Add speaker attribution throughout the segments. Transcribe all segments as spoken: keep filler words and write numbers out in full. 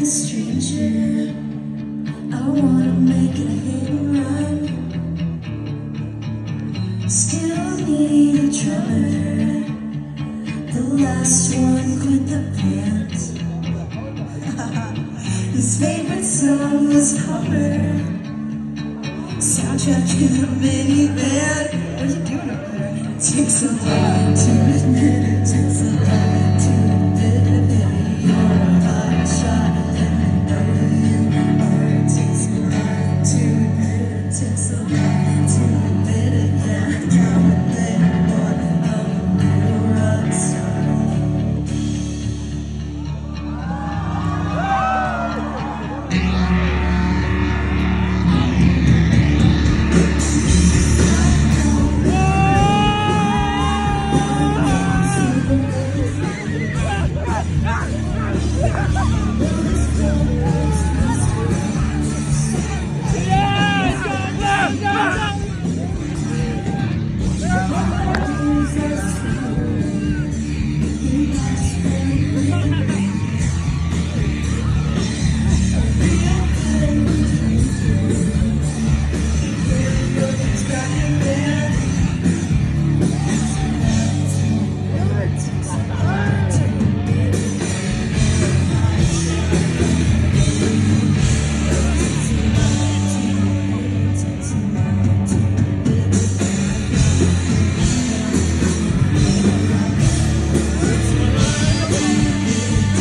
Speaker 1: a stranger. I wanna make it a hit and run. Still need a drummer. The last one quit the band. His favorite song was Hummer. Soundtrack to the minivan. What are you doing up there? It takes a lot to admit it. Takes a lot to admit it. You're a hot shot and I know you are. It takes a lot to admit it. Takes a lot to admit it. Yeah, I'm a playboy. I'm a real rock star.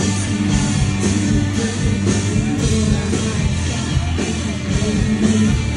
Speaker 1: We'll be right back.